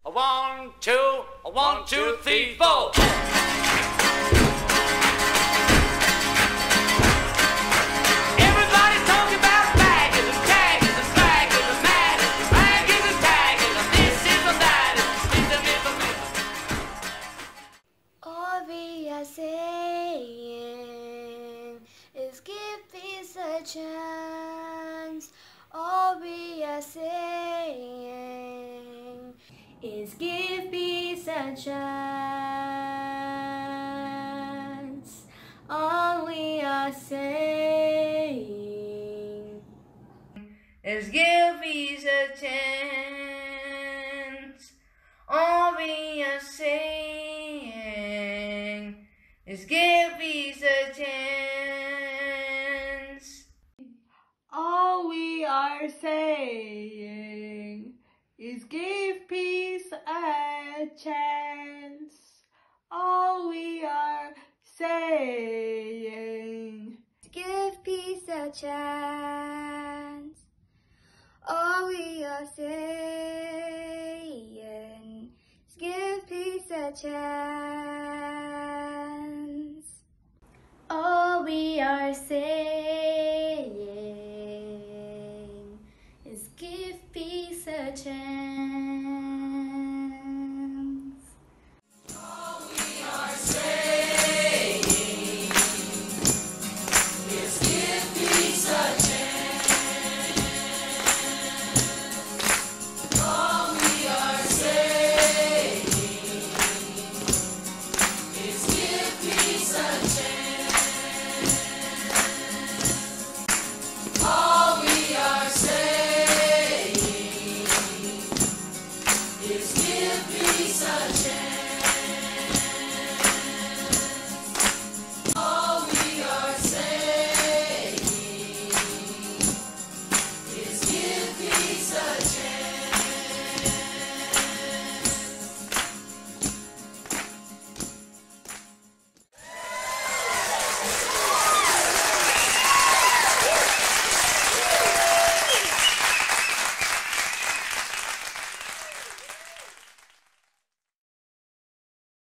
1, 2, 1, 2, 3, 4. Everybody's talking about bagging and tagging and flagging and magging, ragging and tagging, and this is and that, and this and All we are saying is give peace a chance. All we are saying is give peace a chance. All we are saying is give peace a chance. All we are saying is give peace a chance. All we are saying is give peace a chance. All we are saying give peace a chance. All we are saying is give peace a chance. All we are saying is give peace a chance. Give peace a chance.